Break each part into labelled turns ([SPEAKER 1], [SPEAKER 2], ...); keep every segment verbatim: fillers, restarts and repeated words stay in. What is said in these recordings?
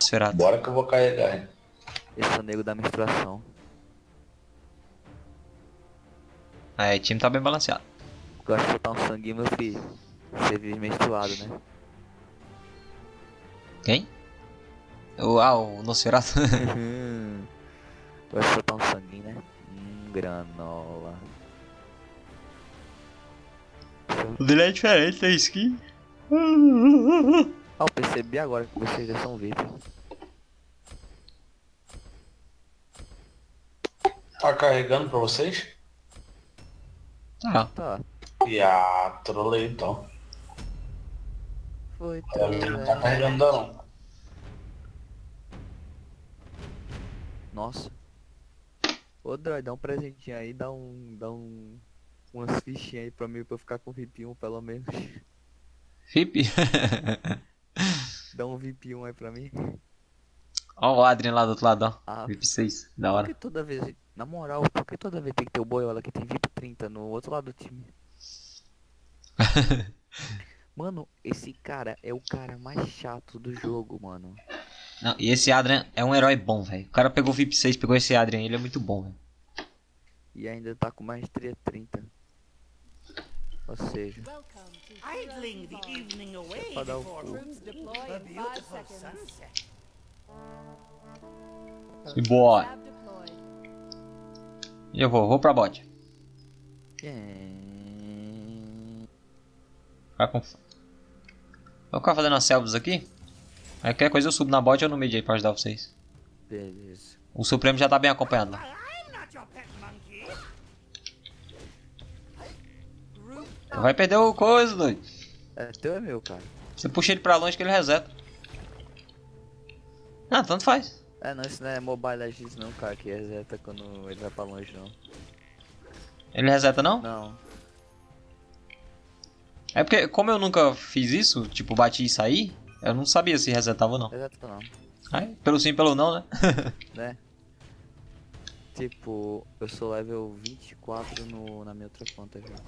[SPEAKER 1] Nosferatu.
[SPEAKER 2] Bora que eu vou carregar, hein?
[SPEAKER 3] Esse é o nego da menstruação.
[SPEAKER 1] Aí, o time tá bem balanceado.
[SPEAKER 3] Gosta de soltar um sanguinho, meu filho. Você vive menstruado, né?
[SPEAKER 1] Quem? O, ah, o Nosferatu.
[SPEAKER 3] Gosta de soltar um sanguinho, né? Hum, granola.
[SPEAKER 1] O dele é diferente, tem skin.
[SPEAKER 3] Ah, eu percebi agora que vocês já são V I P.
[SPEAKER 2] Tá carregando pra vocês?
[SPEAKER 1] Tá.
[SPEAKER 3] Tá.
[SPEAKER 2] E ah, trolei então.
[SPEAKER 3] Foi,
[SPEAKER 2] Pra mim não tá carregando não.
[SPEAKER 3] Nossa. Ô, Droid, dá um presentinho aí, dá um... Dá um... Umas fichinhas aí pra mim, pra eu ficar com V I P um, pelo menos.
[SPEAKER 1] V I P.
[SPEAKER 3] Dá um V I P um aí pra mim.
[SPEAKER 1] Ó o Adrian lá do outro lado, ó.
[SPEAKER 3] Ah,
[SPEAKER 1] V I P seis, da
[SPEAKER 3] por
[SPEAKER 1] hora.
[SPEAKER 3] que toda vez... Na moral, por que toda vez tem que ter o Boiola que tem V I P trinta no outro lado do time? Mano, esse cara é o cara mais chato do jogo, mano.
[SPEAKER 1] Não, e esse Adrian é um herói bom, velho. O cara pegou o V I P seis, pegou esse Adrian, ele é muito bom, velho.
[SPEAKER 3] E ainda tá com maestria trinta. Ou seja,
[SPEAKER 4] Idling the evening away
[SPEAKER 3] pra dar o
[SPEAKER 4] before
[SPEAKER 3] cu.
[SPEAKER 5] Troops deploy
[SPEAKER 4] a
[SPEAKER 5] in five
[SPEAKER 4] beautiful
[SPEAKER 5] seconds.
[SPEAKER 4] sunset.
[SPEAKER 1] E boa.
[SPEAKER 5] Have deployed.
[SPEAKER 1] E eu vou, vou pra bot.
[SPEAKER 3] É...
[SPEAKER 1] Vai com... Vou ficar fazendo as selvas aqui. Aí qualquer coisa eu subo na bot ou no mid aí pra ajudar vocês.
[SPEAKER 3] Beleza.
[SPEAKER 1] O Supremo já tá bem acompanhado lá.
[SPEAKER 4] I'm not your pet monkey.
[SPEAKER 1] Vai perder o coisa, doido.
[SPEAKER 3] É teu é meu, cara.
[SPEAKER 1] Você puxa ele pra longe que ele reseta. Ah, tanto faz.
[SPEAKER 3] É, não, isso não é Mobile Legends não, cara, que reseta quando ele vai pra longe, não.
[SPEAKER 1] Ele reseta não?
[SPEAKER 3] Não.
[SPEAKER 1] É porque como eu nunca fiz isso, tipo, bati e saí, eu não sabia se resetava ou não.
[SPEAKER 3] Reseta não,
[SPEAKER 1] Aí, pelo sim, pelo não, né?
[SPEAKER 3] né? Tipo, eu sou level vinte e quatro no, na minha outra conta já.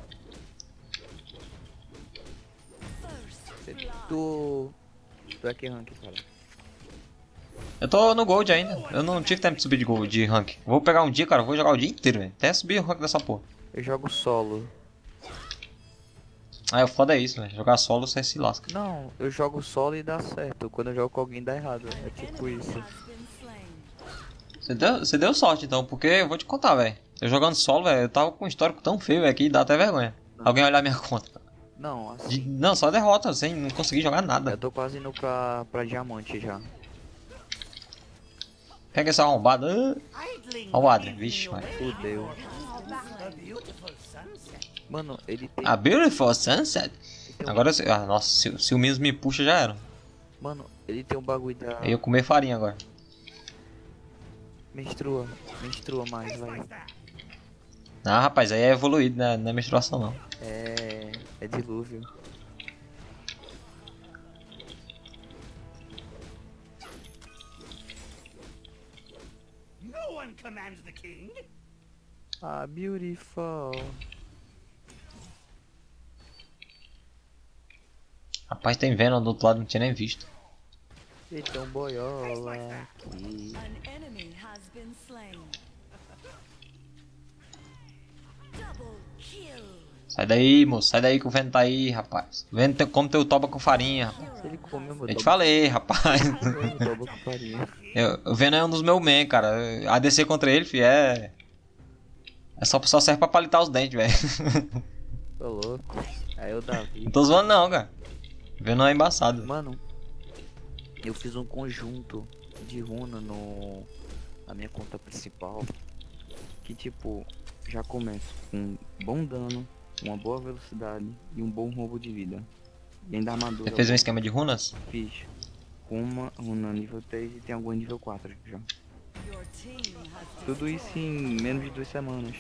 [SPEAKER 3] Cê- Tu... Tu é que rank, cara?
[SPEAKER 1] Eu tô no gold ainda. Eu não tive tempo de subir de gold, de rank. Vou pegar um dia, cara, vou jogar o dia inteiro, velho. Até subir o rank dessa porra.
[SPEAKER 3] Eu jogo solo.
[SPEAKER 1] Aí o foda é isso, velho. Jogar solo você se lasca.
[SPEAKER 3] Não, eu jogo solo e dá certo. Quando eu jogo com alguém dá errado. É tipo
[SPEAKER 5] Enemy
[SPEAKER 3] isso.
[SPEAKER 5] has been slain.
[SPEAKER 1] Você deu, você deu sorte então, porque eu vou te contar, velho. Eu jogando solo, velho, eu tava com um histórico tão feio, velho, que dá até vergonha. Alguém olhar minha conta.
[SPEAKER 3] Não,
[SPEAKER 1] De-
[SPEAKER 3] assim.
[SPEAKER 1] não, só derrota, sem não conseguir jogar
[SPEAKER 3] Eu
[SPEAKER 1] nada.
[SPEAKER 3] tô quase indo pra, pra diamante já.
[SPEAKER 1] Pega essa arrombada. Ah,
[SPEAKER 4] Idling
[SPEAKER 1] Ó o
[SPEAKER 4] the
[SPEAKER 1] Adrian,
[SPEAKER 4] evening
[SPEAKER 1] vixe,
[SPEAKER 4] away
[SPEAKER 1] mano.
[SPEAKER 3] Fudeu.
[SPEAKER 4] a beautiful sunset.
[SPEAKER 3] Mano, ele tem.
[SPEAKER 1] A beautiful sunset.
[SPEAKER 3] ele tem um-
[SPEAKER 1] Agora, se- ah, nossa, se, se o Minos me puxa já era.
[SPEAKER 3] Mano, ele tem um bagulho da.
[SPEAKER 1] Eu ia comer farinha agora.
[SPEAKER 3] Menstrua. Menstrua mais, vai.
[SPEAKER 4] What's that?
[SPEAKER 1] Ah, rapaz, aí é evoluído, né? Não é menstruação não.
[SPEAKER 3] É. É dilúvio.
[SPEAKER 4] No one commands the king.
[SPEAKER 3] Ah, beautiful.
[SPEAKER 1] Rapaz, tem Venom do outro lado, não tinha nem visto.
[SPEAKER 3] Ele tem um boiola aqui.
[SPEAKER 5] An enemy has been slain. Double kill.
[SPEAKER 1] Sai daí, moço, sai daí que o Venom tá aí, rapaz. O Venom tem, come teu toba com farinha, rapaz.
[SPEAKER 3] Se ele comeu meu
[SPEAKER 1] Eu te
[SPEAKER 3] dobro-
[SPEAKER 1] falei, rapaz.
[SPEAKER 3] meu dobro com farinha.
[SPEAKER 1] Eu, o Venom é um dos meus men, cara. A D C contra ele, fi, é... É só, só serve pra palitar os dentes, velho.
[SPEAKER 3] Tô louco. Aí o Davi.
[SPEAKER 1] Não tô zoando não, cara. Venom é embaçado.
[SPEAKER 3] Mano, eu fiz um conjunto de runa no na minha conta principal que tipo já começa com bom dano, uma boa velocidade e um bom roubo de vida. E ainda a armadura
[SPEAKER 1] Você fez um esquema de runas?
[SPEAKER 3] eu fiz com uma runa nível três e tem alguma nível quatro já.
[SPEAKER 5] Your team has been
[SPEAKER 3] Tudo isso em menos de duas semanas.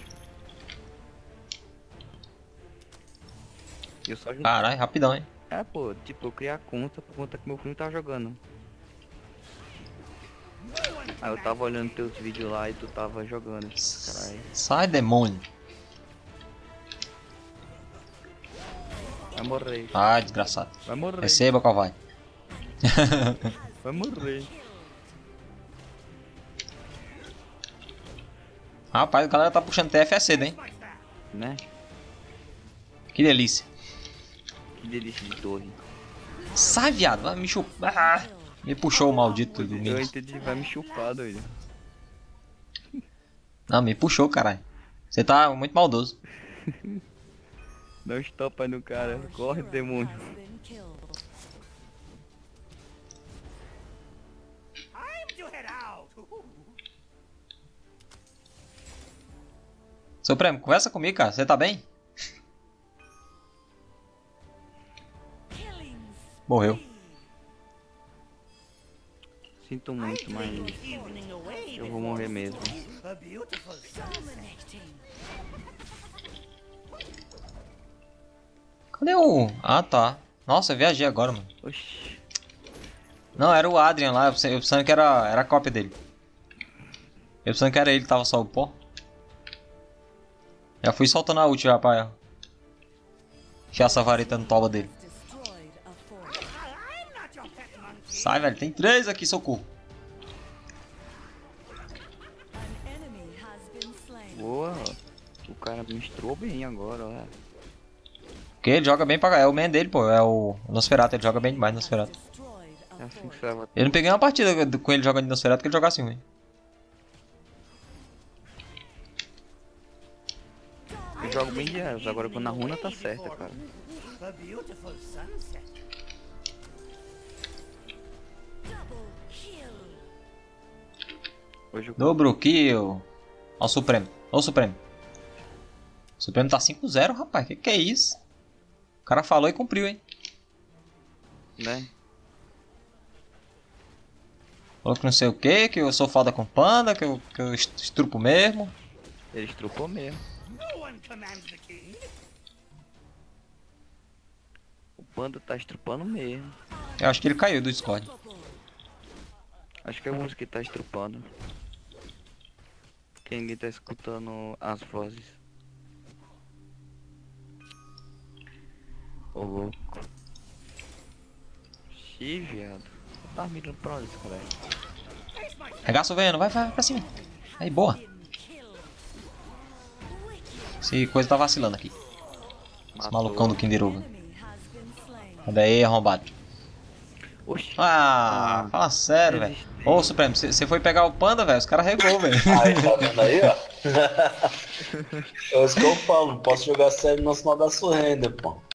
[SPEAKER 3] Eu só juntei.
[SPEAKER 1] Caralho, rapidão, hein?
[SPEAKER 3] É, pô, tipo, eu criei a conta por conta que meu primo tava jogando. Aí eu tava olhando teus vídeos lá e tu tava jogando. Caralho.
[SPEAKER 1] Sai, demônio.
[SPEAKER 3] Vai morrer.
[SPEAKER 1] Ah, desgraçado.
[SPEAKER 3] Vai morrer.
[SPEAKER 1] Receba, covarde.
[SPEAKER 3] Vai morrer.
[SPEAKER 1] Rapaz, a galera tá puxando T F S cedo, hein?
[SPEAKER 3] Né?
[SPEAKER 1] Que delícia.
[SPEAKER 3] Que delícia de torre.
[SPEAKER 1] Sai, viado. Vai me chupar. Ah, me puxou o maldito do
[SPEAKER 3] Eu
[SPEAKER 1] Minos.
[SPEAKER 3] entendi, vai me chupar, doido.
[SPEAKER 1] Não, me puxou, caralho. Você tá muito maldoso.
[SPEAKER 3] Dá um stop aí no cara. Corre, demônio.
[SPEAKER 5] Has been killed.
[SPEAKER 4] Time to head out.
[SPEAKER 1] Supremo, conversa comigo, cara. Você tá bem?
[SPEAKER 5] Killing
[SPEAKER 1] Morreu.
[SPEAKER 3] Sinto muito, mas
[SPEAKER 4] Evening away.
[SPEAKER 3] eu vou morrer mesmo.
[SPEAKER 4] A beautiful sunset.
[SPEAKER 5] dominating.
[SPEAKER 1] Cadê o... Ah, tá. Nossa, eu viajei agora, mano.
[SPEAKER 3] Oxi.
[SPEAKER 1] Não, era o Adrian lá. Eu pensei- eu pensando que era, era a cópia dele. Eu pensando que era ele que tava só o pó. Já fui soltando a ult já pra... enfiar essa vareta no toba dele.
[SPEAKER 5] Destroyed a fort.
[SPEAKER 4] I'm not your pet monkey.
[SPEAKER 1] Sai, velho. Tem três aqui, socorro.
[SPEAKER 5] An enemy has been slain.
[SPEAKER 3] Boa. O cara misturou bem agora, ó.
[SPEAKER 1] Porque ele joga bem pra... É o main dele, pô. É o Nosferatu. Ele joga bem demais, Nosferatu.
[SPEAKER 5] Destroyed
[SPEAKER 3] É
[SPEAKER 5] a
[SPEAKER 3] assim que
[SPEAKER 5] fort.
[SPEAKER 3] você vai.
[SPEAKER 1] Eu não peguei uma partida com ele jogando de Nosferatu que ele jogasse ruim.
[SPEAKER 3] Eu jogo bem de Eros, agora quando a runa tá certa, cara.
[SPEAKER 4] A beautiful sunset.
[SPEAKER 5] Double kill.
[SPEAKER 3] Hoje eu
[SPEAKER 1] Dobro kill. Ó o Supremo. Ó o Supremo. O Supremo tá cinco zero, rapaz. Que que é isso? O cara falou e cumpriu, hein?
[SPEAKER 3] né?
[SPEAKER 1] Falou que não sei o que, que eu sou foda com panda, que eu, que eu estrupo mesmo.
[SPEAKER 3] Ele estrupou mesmo.
[SPEAKER 4] No one commands the king.
[SPEAKER 3] O panda tá estrupando mesmo.
[SPEAKER 1] Eu acho que ele caiu do Discord.
[SPEAKER 3] Acho que é a música que tá estrupando. Que ninguém tá escutando as vozes. Ô louco. Xiii, viado. Eu tava mirando pra onde esse cara é?
[SPEAKER 1] Regaça o veneno, vai, vai, vai pra cima. Aí, boa. Esse coisa tá vacilando aqui. Esse
[SPEAKER 3] Matou.
[SPEAKER 1] malucão do Kinderuga.
[SPEAKER 5] Enemy has been slain.
[SPEAKER 1] Cadê aí, arrombado?
[SPEAKER 3] Oxi.
[SPEAKER 1] Ah,
[SPEAKER 3] Ah,
[SPEAKER 1] fala sério, velho.
[SPEAKER 3] desisti.
[SPEAKER 1] Ô, Supremo, você foi pegar o panda, velho? Os caras regou, velho.
[SPEAKER 2] Aí, tá vendo aí, ó? É isso que eu falo, não posso jogar sério não, senão dá surrender, pô.